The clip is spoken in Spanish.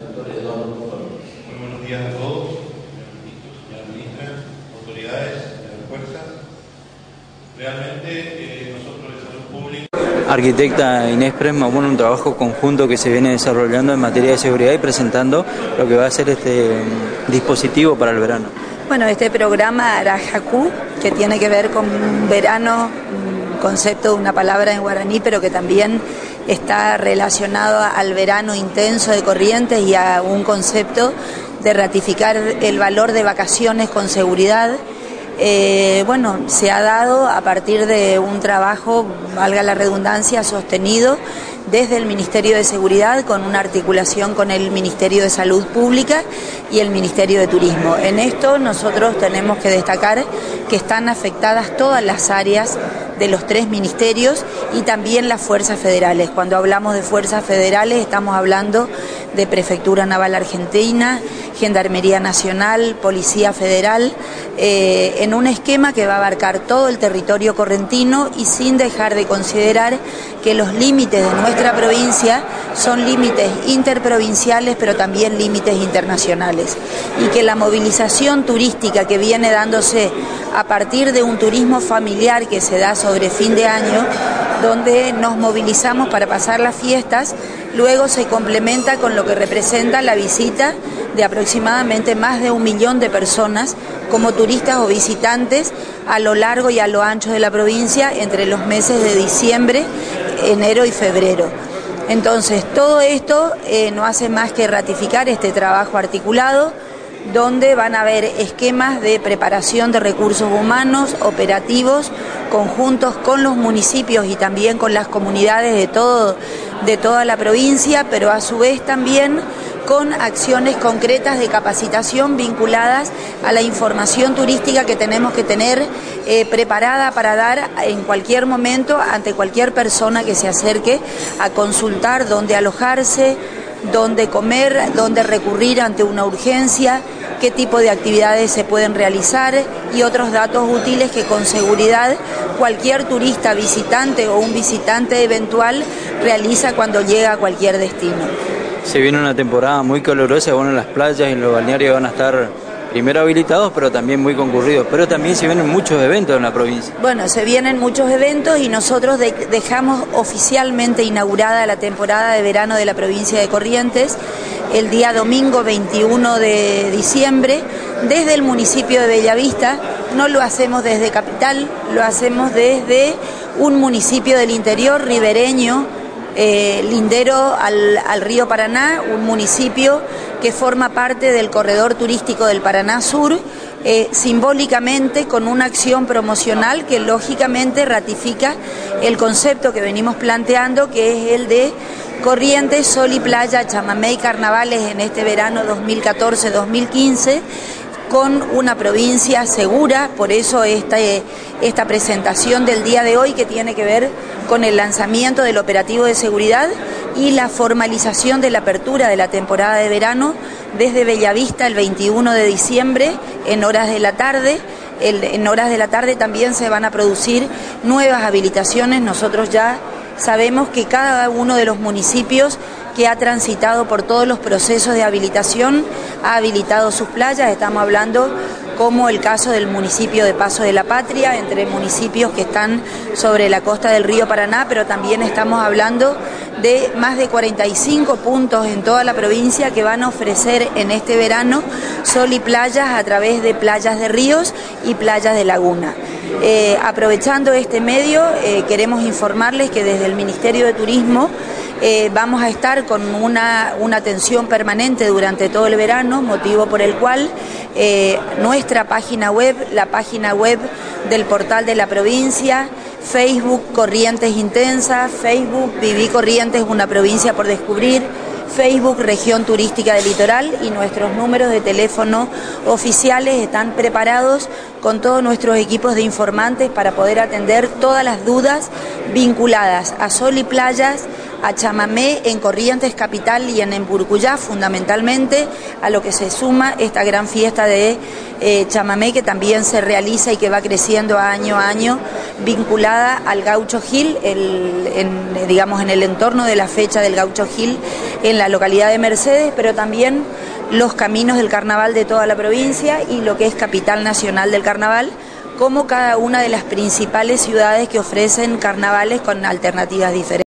Muy buenos días a todos, señora ministra, autoridades, fuerzas. Realmente nosotros de Salud Pública... Arquitecta Inés Presma, bueno, un trabajo conjunto que se viene desarrollando en materia de seguridad y presentando lo que va a ser este dispositivo para el verano. Bueno, este programa Arajacú, que tiene que ver con verano, un concepto de una palabra en guaraní, pero que también está relacionado al verano intenso de Corrientes y a un concepto de ratificar el valor de vacaciones con seguridad. Bueno, se ha dado a partir de un trabajo, valga la redundancia, sostenido desde el Ministerio de Seguridad con una articulación con el Ministerio de Salud Pública y el Ministerio de Turismo. En esto nosotros tenemos que destacar que están afectadas todas las áreas de los tres ministerios y también las fuerzas federales. Cuando hablamos de fuerzas federales estamos hablando de Prefectura Naval Argentina, Gendarmería Nacional, Policía Federal, en un esquema que va a abarcar todo el territorio correntino y sin dejar de considerar que los límites de nuestra provincia son límites interprovinciales pero también límites internacionales y que la movilización turística que viene dándose a partir de un turismo familiar que se da sobre fin de año, donde nos movilizamos para pasar las fiestas, luego se complementa con lo que representa la visita de aproximadamente más de 1 millón de personas como turistas o visitantes a lo largo y a lo ancho de la provincia entre los meses de diciembre, enero y febrero. Entonces, todo esto no hace más que ratificar este trabajo articulado, donde van a haber esquemas de preparación de recursos humanos, operativos, conjuntos con los municipios y también con las comunidades de toda la provincia, pero a su vez también con acciones concretas de capacitación vinculadas a la información turística que tenemos que tener preparada para dar en cualquier momento ante cualquier persona que se acerque a consultar dónde alojarse, dónde comer, dónde recurrir ante una urgencia, qué tipo de actividades se pueden realizar y otros datos útiles que con seguridad cualquier turista visitante o un visitante eventual realiza cuando llega a cualquier destino. Se viene una temporada muy calurosa, bueno, las playas y los balnearios van a estar primero habilitados, pero también muy concurridos. Pero también se vienen muchos eventos en la provincia. Bueno, se vienen muchos eventos y nosotros dejamos oficialmente inaugurada la temporada de verano de la provincia de Corrientes el día domingo 21 de diciembre desde el municipio de Bellavista. No lo hacemos desde Capital, lo hacemos desde un municipio del interior ribereño, lindero al río Paraná, un municipio que forma parte del corredor turístico del Paraná Sur, simbólicamente con una acción promocional que lógicamente ratifica el concepto que venimos planteando, que es el de Corrientes, Sol y Playa, Chamamé y Carnavales en este verano 2014-2015, con una provincia segura. Por eso esta presentación del día de hoy, que tiene que ver con el lanzamiento del operativo de seguridad y la formalización de la apertura de la temporada de verano desde Bellavista el 21 de diciembre en horas de la tarde. En horas de la tarde también se van a producir nuevas habilitaciones. Nosotros ya sabemos que cada uno de los municipios que ha transitado por todos los procesos de habilitación ha habilitado sus playas. Estamos hablando como el caso del municipio de Paso de la Patria, entre municipios que están sobre la costa del río Paraná, pero también estamos hablando de más de 45 puntos en toda la provincia que van a ofrecer en este verano sol y playas a través de playas de ríos y playas de laguna. Aprovechando este medio, queremos informarles que desde el Ministerio de Turismo vamos a estar con una atención permanente durante todo el verano, motivo por el cual nuestra página web, la página web del portal de la provincia, Facebook Corrientes Intensa, Facebook Viví Corrientes, una provincia por descubrir, Facebook Región Turística del Litoral, y nuestros números de teléfono oficiales están preparados con todos nuestros equipos de informantes para poder atender todas las dudas vinculadas a sol y playas, a chamamé en Corrientes capital y en Embурcuyá fundamentalmente, a lo que se suma esta gran fiesta de chamamé que también se realiza y que va creciendo año a año, vinculada al Gaucho Gil, digamos en el entorno de la fecha del Gaucho Gil en la localidad de Mercedes, pero también los caminos del carnaval de toda la provincia y lo que es capital nacional del carnaval, como cada una de las principales ciudades que ofrecen carnavales con alternativas diferentes.